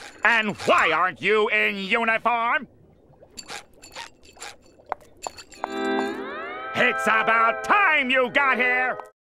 And why aren't you in uniform? It's about time you got here!